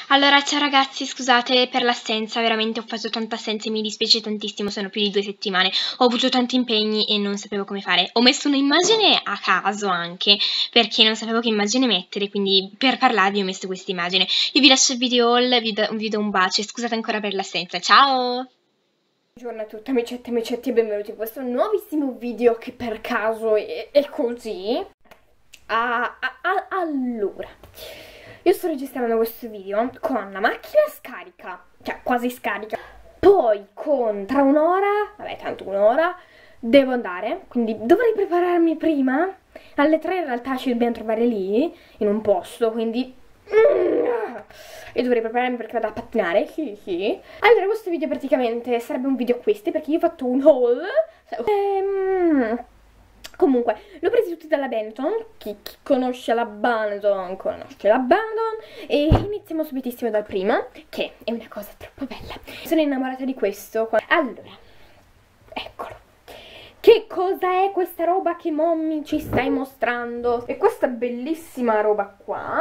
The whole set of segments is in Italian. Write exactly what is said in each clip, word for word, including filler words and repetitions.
Allora, ciao ragazzi, scusate per l'assenza, veramente ho fatto tanta assenza e mi dispiace tantissimo, sono più di due settimane, ho avuto tanti impegni e non sapevo come fare. Ho messo un'immagine a caso anche, perché non sapevo che immagine mettere, quindi per parlarvi ho messo questa immagine. Io vi lascio il video haul, vi do, vi do un bacio e scusate ancora per l'assenza, ciao! Buongiorno a tutti amicetti e amicetti e benvenuti in questo nuovissimo video che per caso è, è così. Ah, ah, ah, allora, io sto registrando questo video con la macchina scarica, cioè quasi scarica. Poi con tra un'ora, vabbè tanto un'ora, devo andare, quindi dovrei prepararmi prima. Alle tre in realtà ci dobbiamo trovare lì, in un posto, quindi... e dovrei prepararmi perché vado a pattinare. Allora questo video praticamente sarebbe un video acquisti, perché io ho fatto un haul. ehm, Comunque, l'ho presi tutti dalla Benetton. Chi, chi conosce la Benetton conosce la Benetton. E iniziamo subitissimo dal primo, che è una cosa troppo bella. Sono innamorata di questo. Allora, eccolo. Che cosa è questa roba che mommy ci stai mostrando? E questa bellissima roba qua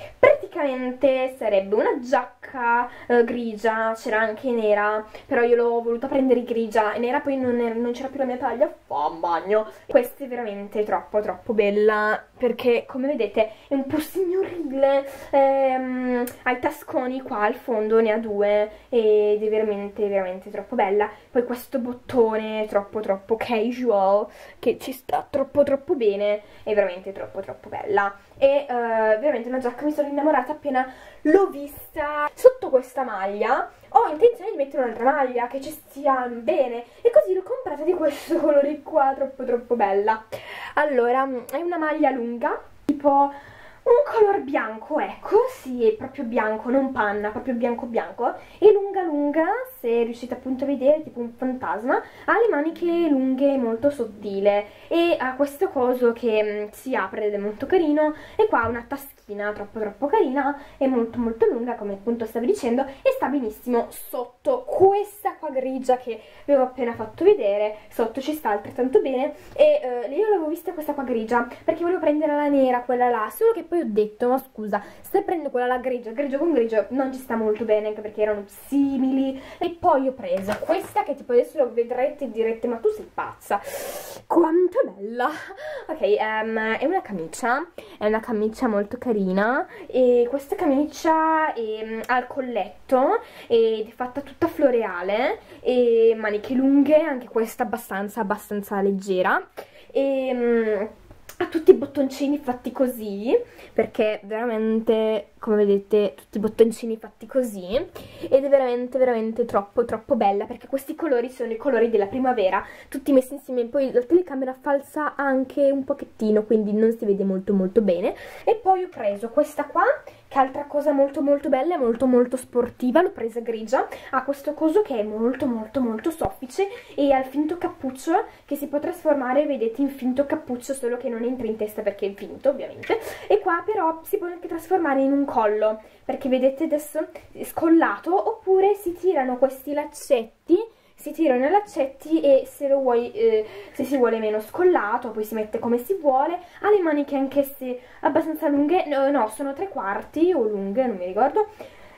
praticamente sarebbe una giacca eh, grigia, c'era anche nera, però io l'ho voluta prendere grigia e nera, poi non, non c'era più la mia taglia, fa un bagno. Questa è veramente troppo troppo bella, perché come vedete è un po' signorile, ehm, ha i tasconi qua al fondo, ne ha due ed è veramente veramente troppo bella. Poi questo bottone troppo troppo casual che ci sta troppo troppo bene, è veramente troppo troppo bella. E uh, veramente una giacca, mi sono innamorata appena l'ho vista. Sotto questa maglia ho intenzione di mettere un'altra maglia che ci stia bene, e così l'ho comprata di questo colore qua, troppo troppo bella. Allora, è una maglia lunga, tipo un color bianco, ecco, sì, è proprio bianco, non panna, proprio bianco bianco, e lunga lunga, se riuscite appunto a vedere, tipo un fantasma. Ha le maniche lunghe, molto sottile, e ha questo coso che mh, si apre ed è molto carino, e qua ha una taschina troppo troppo carina, è molto molto lunga, come appunto stavo dicendo, e sta benissimo sotto questa qua grigia che vi avevo appena fatto vedere. Sotto ci sta altrettanto bene, e eh, io l'avevo vista questa qua grigia perché volevo prendere la nera, quella là, solo che poi ho detto, ma scusa, se prendo quella là grigia, grigio con grigio non ci sta molto bene, anche perché erano simili. E poi ho preso questa che tipo adesso lo vedrete e direte, ma tu sei pazza, quanto è bella. Ok, um, è una camicia, è una camicia molto carina, e questa camicia è, um, ha il colletto ed è fatta tutta floreale e maniche lunghe, anche questa abbastanza abbastanza leggera, e um, ha tutti i bottoncini fatti così, perché veramente, come vedete, tutti i bottoncini fatti così, ed è veramente veramente troppo troppo bella, perché questi colori sono i colori della primavera, tutti messi insieme. Poi la telecamera falsa anche un pochettino, quindi non si vede molto molto bene. E poi ho preso questa qua, che altra cosa molto molto bella, è molto molto sportiva, l'ho presa grigia, ha questo coso che è molto molto molto soffice e ha il finto cappuccio che si può trasformare, vedete, in finto cappuccio, solo che non entra in testa perché è finto ovviamente, e qua però si può anche trasformare in un collo, perché vedete adesso è scollato, oppure si tirano questi laccetti, si tirano i laccetti, e se lo vuoi, eh, se si vuole meno scollato, poi si mette come si vuole. Ha le maniche anch'esse abbastanza lunghe, no, no, sono tre quarti o lunghe, non mi ricordo.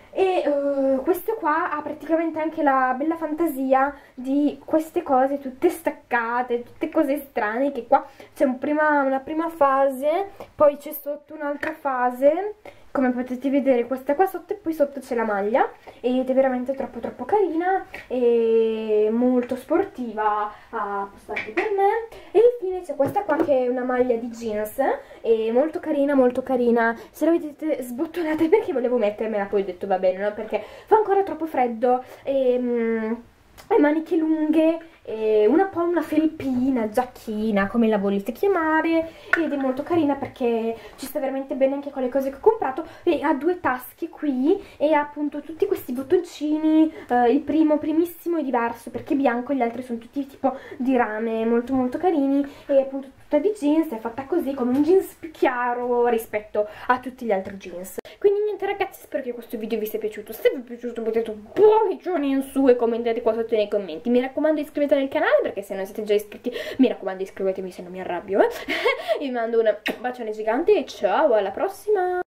E uh, questo qua ha praticamente anche la bella fantasia di queste cose tutte staccate, tutte cose strane, che qua c'è un prima, una prima fase, poi c'è sotto un'altra fase, come potete vedere questa qua sotto, e poi sotto c'è la maglia, ed è veramente troppo troppo carina e molto sportiva, apposta per me. E infine c'è questa qua che è una maglia di jeans, e molto carina molto carina, se la vedete sbottonata perché volevo mettermela, poi ho detto va bene, no, perché fa ancora troppo freddo, e mm, ha maniche lunghe, e una po' una felpina, giacchina, come la volete chiamare, ed è molto carina perché ci sta veramente bene anche con le cose che ho comprato. E ha due tasche qui, e ha appunto tutti questi bottoncini, eh, il primo primissimo è diverso perché è bianco, gli altri sono tutti tipo di rame, molto molto carini, e appunto tutta di jeans, è fatta così, come un jeans più chiaro rispetto a tutti gli altri jeans. Quindi niente ragazzi, spero che questo video vi sia piaciuto. Se vi è piaciuto potete un pollicione in su e commentate qua sotto nei commenti. Mi raccomando iscrivetevi al canale, perché se non siete già iscritti mi raccomando iscrivetevi, se no mi arrabbio, eh? Vi mando un bacione gigante e ciao, alla prossima!